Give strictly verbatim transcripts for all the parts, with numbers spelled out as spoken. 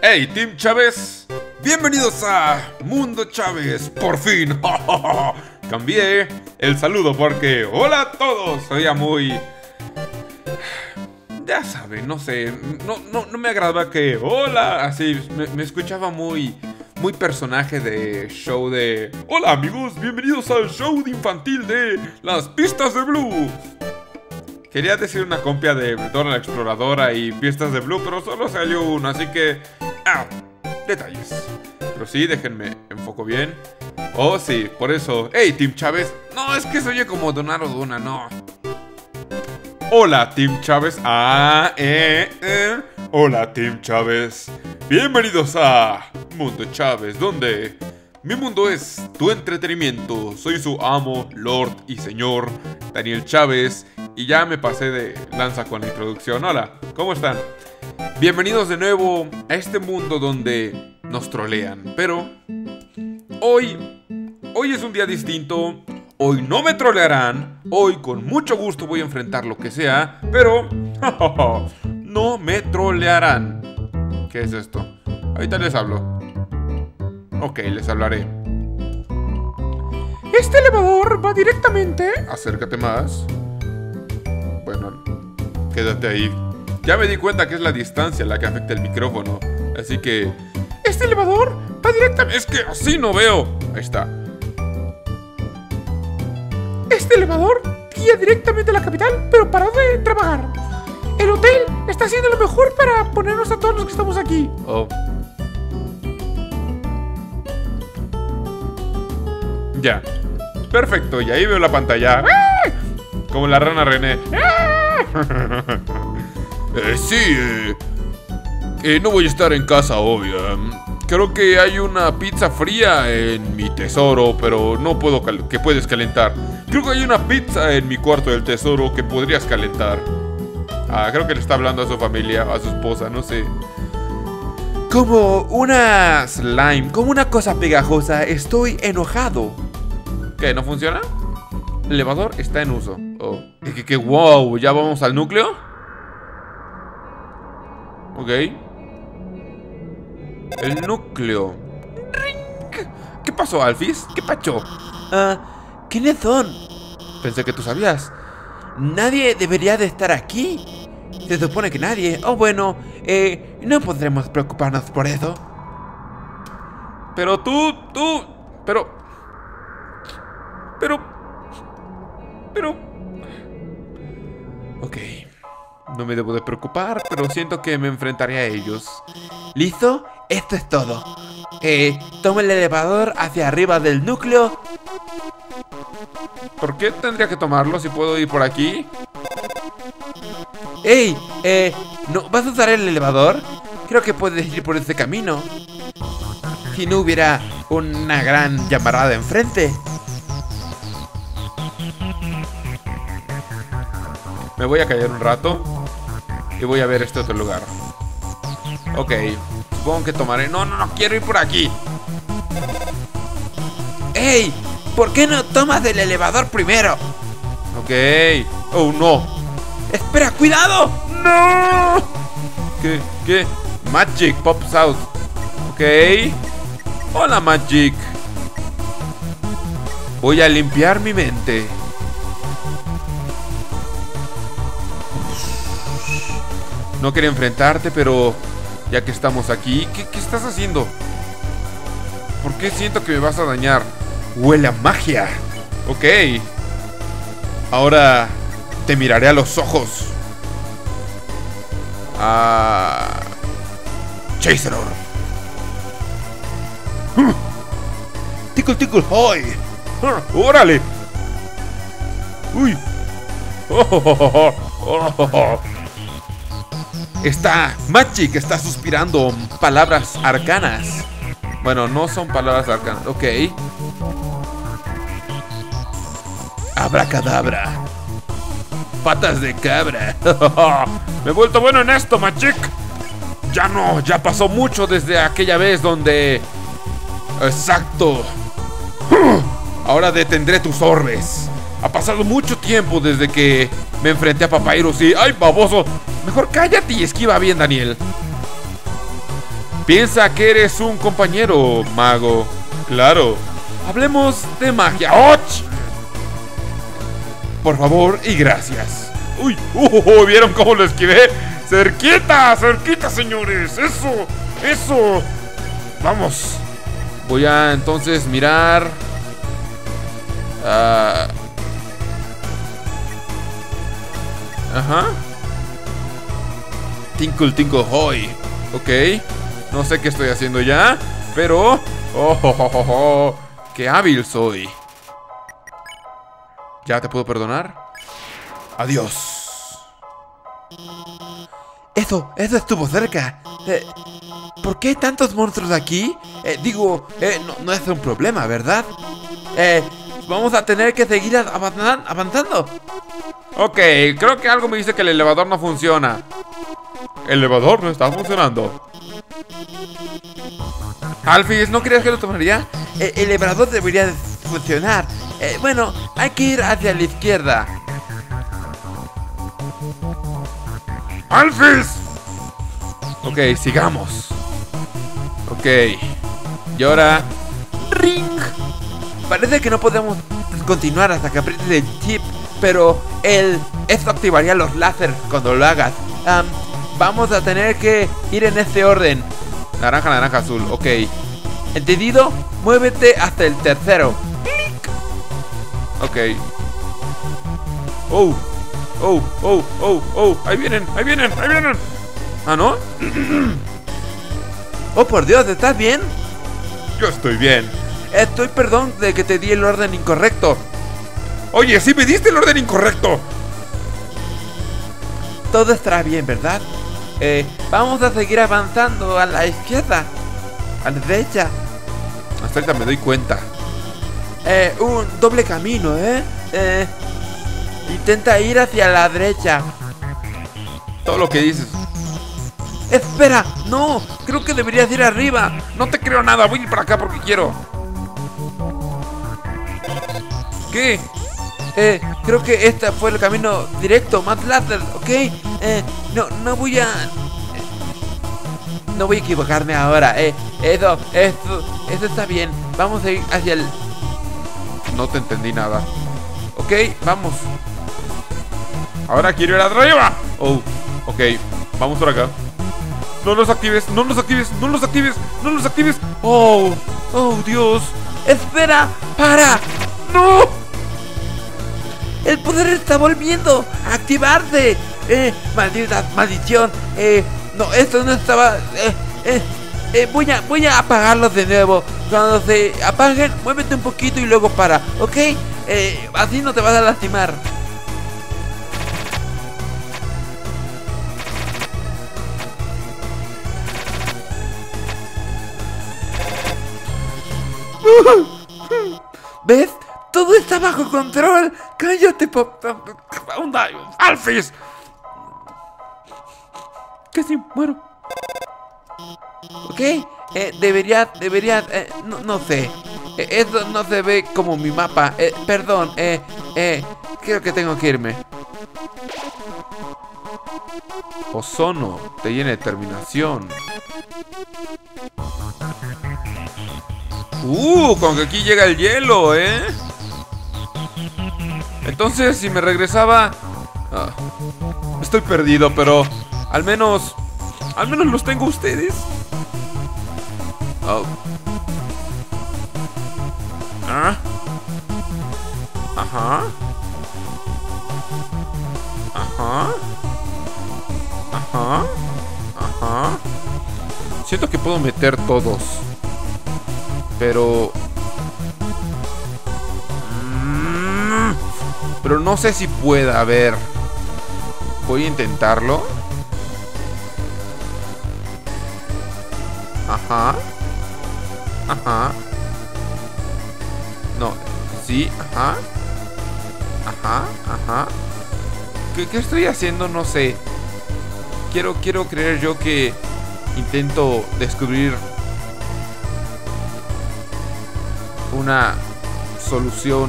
Hey, Team Chávez, bienvenidos a Mundo Chávez. Por fin. Cambié el saludo porque hola a todos. Soy muy... Ya saben, no sé, no, no, no me agradaba que hola, así, me, me escuchaba muy, muy personaje de show de hola amigos, bienvenidos al show de infantil de las pistas de Blue. Quería decir una copia de Dora la Exploradora y pistas de Blue, pero solo salió uno, así que... ¡Ah! Detalles. Pero sí, déjenme enfoco bien. Oh, sí, por eso... ¡Hey, Team Chávez! No, es que se oye como Donar o Duna, no. Hola, Team Chávez. Ah, eh, eh. Hola, Team Chávez. Bienvenidos a Mundo Chávez, donde mi mundo es tu entretenimiento. Soy su amo, lord y señor Daniel Chávez. Y ya me pasé de lanza con la introducción. Hola, ¿cómo están? Bienvenidos de nuevo a este mundo donde nos trolean. Pero hoy, hoy es un día distinto. Hoy no me trolearán. Hoy con mucho gusto voy a enfrentar lo que sea. Pero no me trolearán. ¿Qué es esto? Ahorita les hablo. Ok, les hablaré. Este elevador va directamente... Acércate más. Bueno, quédate ahí. Ya me di cuenta que es la distancia la que afecta el micrófono. Así que... Este elevador va directamente... Es que así no veo. Ahí está. Este elevador guía directamente a la capital, pero paró de trabajar. El hotel está haciendo lo mejor para ponernos a todos los que estamos aquí. Oh. Ya. Perfecto, y ahí veo la pantalla. ¡Ah! Como la rana René. ¡Ah! eh, sí, eh, eh, no voy a estar en casa hoy. Um, creo que hay una pizza fría en mi tesoro, pero no puedo que puedes calentar. Creo que hay una pizza en mi cuarto del tesoro que podrías calentar. Ah, creo que le está hablando a su familia, a su esposa, no sé. Como una slime, como una cosa pegajosa, estoy enojado. ¿Qué? ¿No funciona? El elevador está en uso. Oh. ¿Qué, qué, wow? ¿Ya vamos al núcleo? Ok. El núcleo. ¡Ring! ¿Qué pasó, Alphys? ¿Qué pacho? Ah, uh, ¿quiénes son? Pensé que tú sabías. Nadie debería de estar aquí. Se supone que nadie. Oh, bueno, eh, no podremos preocuparnos por eso. Pero tú, tú, pero... Pero... Pero... Ok. No me debo de preocupar, pero siento que me enfrentaré a ellos. ¿Listo? Esto es todo. Eh, toma el elevador hacia arriba del núcleo. ¿Por qué tendría que tomarlo si puedo ir por aquí? ¡Ey! Eh, ¿no vas a usar el elevador? Creo que puedes ir por este camino. Si no hubiera una gran llamarada enfrente. Me voy a callar un rato y voy a ver este otro lugar. Ok, supongo que tomaré... No, no, no, quiero ir por aquí. ¡Ey! ¿Por qué no tomas el elevador primero? Ok. Oh, no. ¡Espera, cuidado! ¡No! ¿Qué? ¿Qué? Magic pops out. Ok. Hola, Magic. Voy a limpiar mi mente. No quería enfrentarte, pero ya que estamos aquí, ¿qué, qué estás haciendo? ¿Por qué siento que me vas a dañar? Huele a magia. Ok. Ahora te miraré a los ojos. Ah... Chaseror. Tickle, tickle, hoy. ¡Órale! ¡Uy! Oh, oh, oh, oh, oh, oh. Está... Magic está suspirando palabras arcanas. Bueno, no son palabras arcanas. Ok. Abracadabra. Patas de cabra. Me he vuelto bueno en esto, Magic. Ya no, ya pasó mucho desde aquella vez donde... Exacto. Ahora detendré tus orbes. Ha pasado mucho tiempo desde que me enfrenté a Papyrus y... ¡Ay, baboso! Mejor cállate y esquiva bien, Daniel. Piensa que eres un compañero, mago. Claro. Hablemos de magia. ¡Och! Por favor y gracias. Uy, uh, uh, ¿vieron cómo lo esquivé? Cerquita, cerquita, señores. Eso, eso. Vamos. Voy a entonces mirar. Uh... Ajá. Tinkle, tinkle, hoy. Ok. No sé qué estoy haciendo ya, pero... Oh, oh, oh, oh, oh. ¡Qué hábil soy! ¿Ya te puedo perdonar? Adiós. Eso, eso estuvo cerca. Eh, ¿Por qué hay tantos monstruos aquí? Eh, digo, eh, no, no es un problema, ¿verdad? Eh, vamos a tener que seguir avanzan- avanzando. Ok, creo que algo me dice que el elevador no funciona. El elevador no está funcionando. Alphys, ¿no crees que lo tomaría? Eh, el elevador debería de funcionar. Eh, bueno, hay que ir hacia la izquierda. ¡Alphys! Ok, sigamos. Ok. Y ahora... ¡Ring! Parece que no podemos continuar hasta que aprietes el chip, pero el... esto activaría los láser cuando lo hagas. Um, vamos a tener que ir en este orden. Naranja, naranja, azul, ok. ¿Entendido? Muévete hasta el tercero. ¡Clic! Ok. Oh, oh, oh, oh, oh. Ahí vienen, ahí vienen, ahí vienen. ¿Ah, no? Oh, por Dios, ¿estás bien? Yo estoy bien. Estoy perdón de que te di el orden incorrecto. Oye, sí me diste el orden incorrecto. Todo estará bien, ¿verdad? Eh, vamos a seguir avanzando a la izquierda. A la derecha. Hasta ahorita me doy cuenta. Eh, un doble camino, ¿eh? Eh, intenta ir hacia la derecha. Todo lo que dices. Espera, no, creo que deberías ir arriba. No te creo nada, voy a ir para acá porque quiero. ¿Qué? Eh, creo que este fue el camino directo, más láser, ¿ok? Eh, no, no voy a... eh, no voy a equivocarme ahora, eh. Eso, eso, eso está bien. Vamos a ir hacia el... No te entendí nada. Ok, vamos. Ahora quiero ir arriba. Oh, ok, vamos por acá. No los actives, no los actives, no los actives, no los actives. Oh, oh, Dios. ¡Espera! ¡Para! ¡No! ¡El poder está volviendo a activarse! ¡Eh! ¡Maldita maldición! ¡Eh! No, esto no estaba... Eh, eh, eh, voy a, voy a apagarlos de nuevo. Cuando se apaguen, muévete un poquito y luego para, ¿ok? Eh, así no te vas a lastimar. ¿Ves? Todo está bajo control. Cállate, papá. ¡Alphys! Casi muero. Ok, eh, debería, debería, eh, no, no sé. Eh, eso no se ve como mi mapa. Eh, perdón, eh, eh, creo que tengo que irme. Ozono, te llena de determinación. Uh, con que aquí llega el hielo, ¿eh? Entonces, si me regresaba... Ah, estoy perdido, pero... Al menos... Al menos los tengo ustedes. Oh. Ah. Ajá. Ajá. Ajá. Ajá. Siento que puedo meter todos. Pero... Mm, pero no sé si pueda. A ver. Voy a intentarlo. Ajá. Ajá. No. Sí, ajá. Ajá, ajá. ¿Qué, qué estoy haciendo? No sé. Quiero, quiero creer yo que intento descubrir una solución.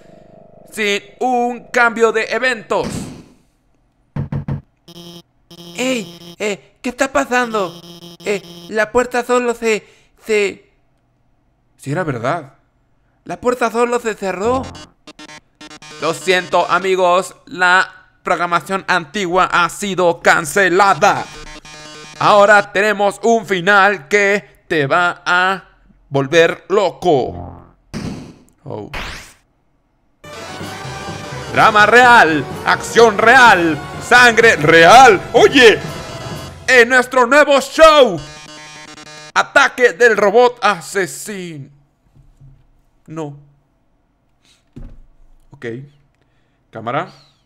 sin un cambio de eventos. ¡Ey! Eh, ¿qué está pasando? Eh, la puerta solo se... se... Si era verdad. La puerta solo se cerró. Lo siento, amigos, la programación antigua ha sido cancelada. Ahora tenemos un final que te va a volver loco. Oh. Drama real, acción real, sangre real. Oye, en nuestro nuevo show, Ataque del robot asesino. No. Ok. Cámara.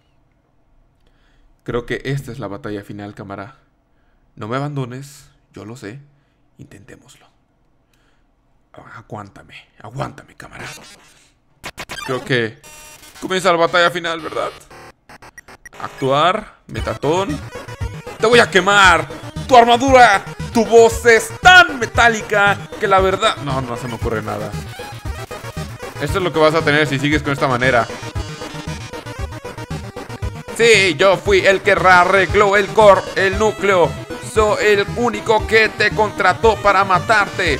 Creo que esta es la batalla final, cámara. No me abandones, yo lo sé. Intentémoslo. Aguántame, aguántame, cámara. Creo que comienza la batalla final, ¿verdad? Actuar, Metatón. Te voy a quemar. Tu armadura, tu voz es tan metálica que la verdad... No, no se me ocurre nada. Esto es lo que vas a tener si sigues con esta manera. Sí, yo fui el que arregló el core, el núcleo. Soy el único que te contrató para matarte.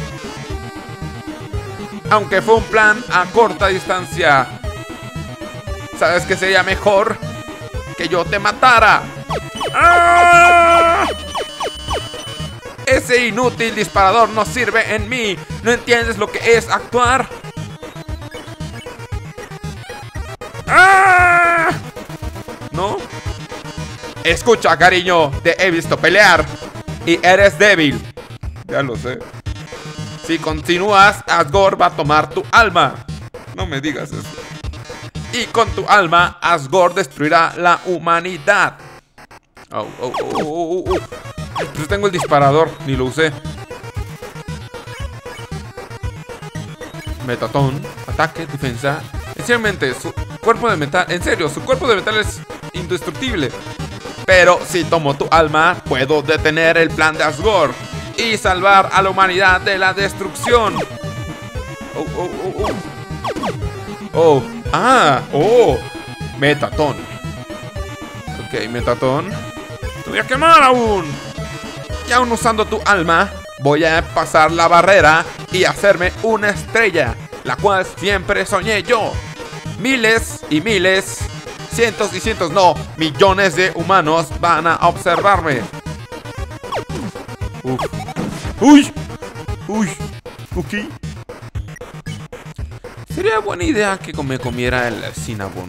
Aunque fue un plan a corta distancia. ¿Sabes qué sería mejor? Que yo te matara. ¡Ah! Ese inútil disparador no sirve en mí. ¿No entiendes lo que es actuar? ¡Ah! ¿No? Escucha, cariño, te he visto pelear y eres débil. Ya lo sé. Si continúas, Asgore va a tomar tu alma. No me digas eso. Y con tu alma, Asgore destruirá la humanidad. Oh, oh, oh, oh, oh, oh. Pues tengo el disparador, ni lo usé. Metatón, ataque, defensa. Esencialmente, su cuerpo de metal. En serio, su cuerpo de metal es indestructible. Pero si tomo tu alma, puedo detener el plan de Asgore y salvar a la humanidad de la destrucción. Oh, oh, oh, oh. Oh, ah, oh. Metatón. Ok, Metatón. Te voy a quemar aún. Y aún usando tu alma, voy a pasar la barrera y hacerme una estrella, la cual siempre soñé yo. Miles y miles, cientos y cientos, no, millones de humanos van a observarme. Uf. Uy, uy, ok. Sería buena idea que me comiera el Cinnabon.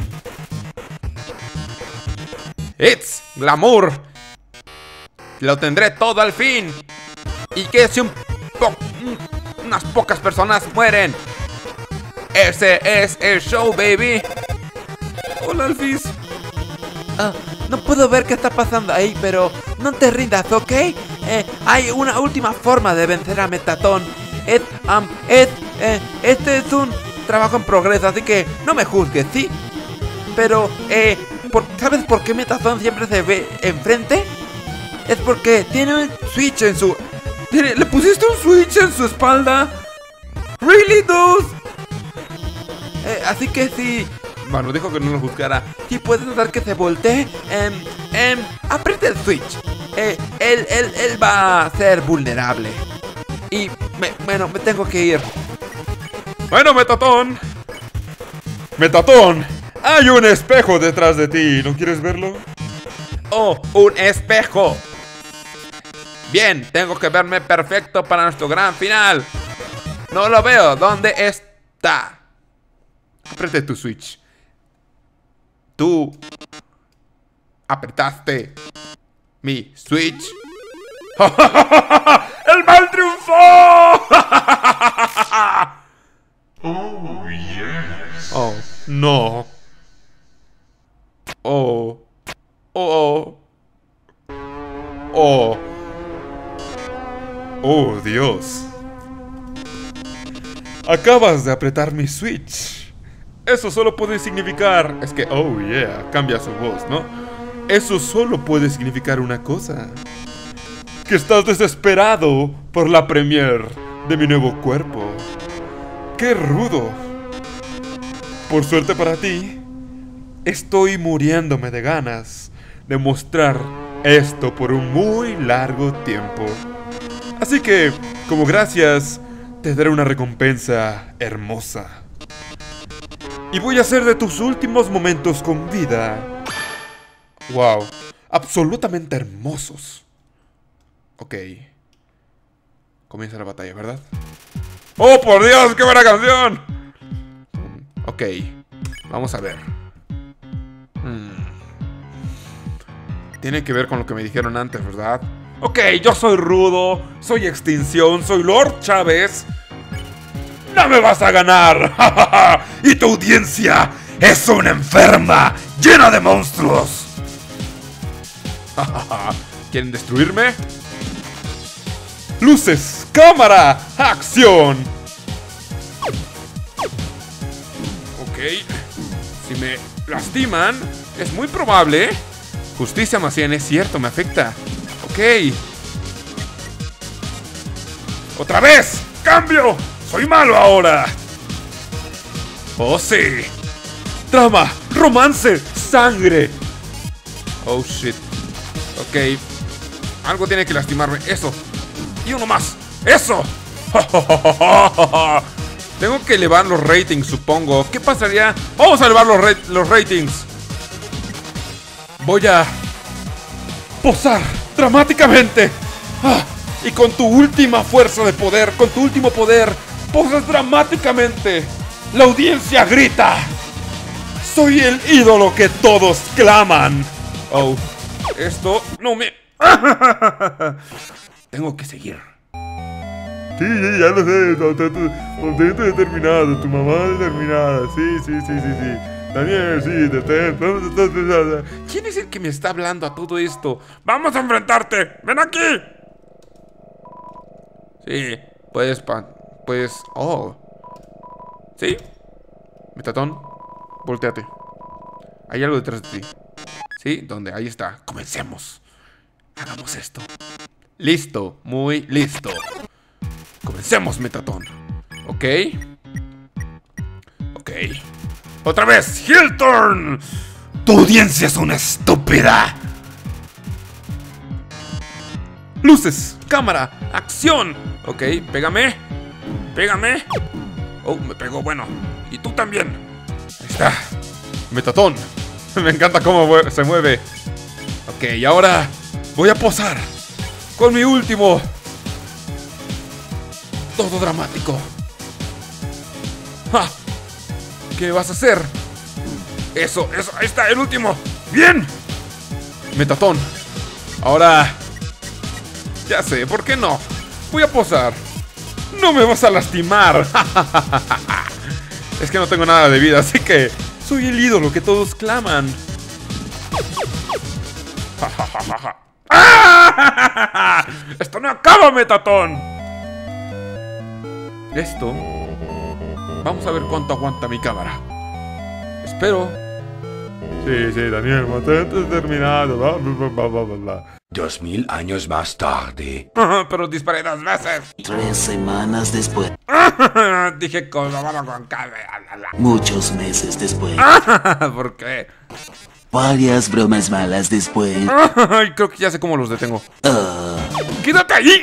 It's glamour. Lo tendré todo al fin. Y que si un po unas pocas personas mueren. Ese es el show, baby. Hola, Alphys. Ah, no puedo ver qué está pasando ahí, pero no te rindas, ¿ok? Eh, hay una última forma de vencer a Metatón. Es, um, es, eh, este es un trabajo en progreso, así que no me juzgues, ¿sí? Pero, eh, por, ¿sabes por qué Metatón siempre se ve enfrente? Es porque tiene un switch en su... ¿Tiene, ¿Le pusiste un switch en su espalda? ¿Really, dude? Eh, así que sí... Bueno, dijo que no lo juzgara. Si puedes hacer que se voltee, eh, eh, aprieta el switch. Eh, él, él, él va a ser vulnerable. Y, me, bueno, me tengo que ir. Bueno, Metatón. Metatón, hay un espejo detrás de ti. ¿No quieres verlo? Oh, un espejo. Bien, tengo que verme perfecto para nuestro gran final. No lo veo. ¿Dónde está? Apriete tu switch. Tú apretaste mi switch. ¡El mal triunfó! Oh, yes. Oh, no. Oh. Oh. Oh. Oh, Dios. Acabas de apretar mi switch. Eso solo puede significar... Es que, oh yeah, cambia su voz, ¿no? Eso solo puede significar una cosa. Que estás desesperado por la premiere de mi nuevo cuerpo. ¡Qué rudo! Por suerte para ti, estoy muriéndome de ganas de mostrar esto por un muy largo tiempo. Así que, como gracias, te daré una recompensa hermosa. Y voy a hacer de tus últimos momentos con vida, wow, absolutamente hermosos. Ok. Comienza la batalla, ¿verdad? ¡Oh, por Dios! ¡Qué buena canción! Ok. Vamos a ver. Hmm. Tiene que ver con lo que me dijeron antes, ¿verdad? Ok, yo soy Rudo, soy Extinción, soy Lord Chávez. ¡No me vas a ganar! ¡Y tu audiencia es una enferma llena de monstruos! ¿Quieren destruirme? ¡Luces! ¡Cámara! ¡Acción! Ok. Si me lastiman, es muy probable. Justicia más bien, es cierto, me afecta. Ok. ¡Otra vez! ¡Cambio! ¡Soy malo ahora! ¡Oh, sí! ¡Drama! ¡Romance! ¡Sangre! Oh, shit. Ok. Algo tiene que lastimarme. ¡Eso! ¡Y uno más! ¡Eso! Tengo que elevar los ratings, supongo. ¿Qué pasaría? ¡Vamos a elevar los, ra los ratings! Voy a posar dramáticamente. Ah, y con tu última fuerza de poder, con tu último poder, posas dramáticamente. La audiencia grita: soy el ídolo que todos claman. Oh, esto no me... Tengo que seguir. Sí, sí, ya lo sé. Contento determinado. Tu mamá determinada. Sí, sí, sí, sí, sí. Daniel, sí, detén. ¿Quién es el que me está hablando a todo esto? ¡Vamos a enfrentarte! ¡Ven aquí! Sí, pues, pa, pues, oh. ¿Sí? Metatón, volteate. Hay algo detrás de ti. ¿Sí? ¿Dónde? Ahí está. Comencemos. Hagamos esto. Listo, muy listo. Comencemos, Metatón. Ok. Ok. ¡Otra vez! ¡Heel turn! ¡Tu audiencia es una estúpida! ¡Luces! ¡Cámara! ¡Acción! Ok, pégame. Pégame. Oh, me pegó, bueno. Y tú también. Ahí está. Metatón. Me encanta cómo se mueve. Ok, y ahora voy a posar con mi último. Todo dramático. ¡Ja! ¿Qué vas a hacer? Eso, eso, ahí está, el último. ¡Bien! Metatón. Ahora... ya sé, ¿por qué no? Voy a posar. No me vas a lastimar. Es que no tengo nada de vida, así que... soy el ídolo que todos claman. ¡Esto no acaba, Metatón! Esto... vamos a ver cuánto aguanta mi cámara. Espero. Sí, sí, Daniel, mantente determinado. Bla, bla, bla, bla, bla. Dos mil años más tarde. Pero disparé dos veces. Tres semanas después. Dije cosa mala con cabeza. Muchos meses después. ¿Por qué? Varias bromas malas después. Creo que ya sé cómo los detengo. Uh, ¡Quédate ahí!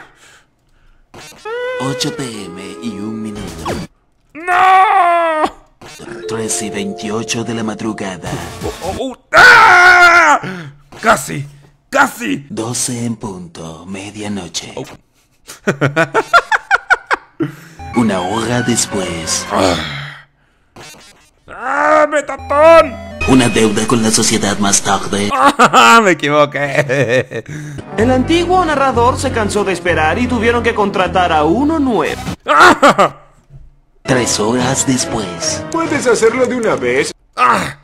ocho pe eme y un minuto. ¡No! tres y veintiocho de la madrugada. Oh, oh, oh. ¡Ah! Casi, casi. doce en punto, medianoche. Oh. Una hora después. ¡Ah, Metatón! Una deuda con la sociedad más tarde. Me equivoqué. El antiguo narrador se cansó de esperar y tuvieron que contratar a uno nuevo. Tres horas después. ¿Puedes hacerlo de una vez? Ah.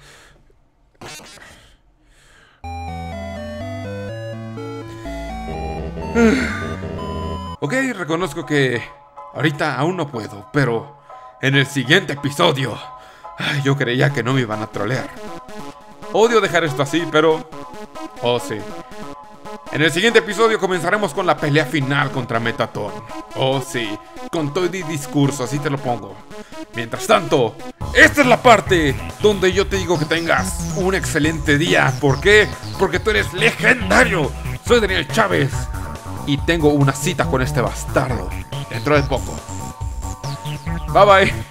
Ok, reconozco que ahorita aún no puedo, pero en el siguiente episodio ay, yo creía que no me iban a trolear. Odio dejar esto así, pero... oh, sí. En el siguiente episodio comenzaremos con la pelea final contra Metatón. Oh, sí. Con todo y discurso, así te lo pongo. Mientras tanto, esta es la parte donde yo te digo que tengas un excelente día. ¿Por qué? Porque tú eres legendario. Soy Daniel Chávez y tengo una cita con este bastardo dentro de poco. Bye bye.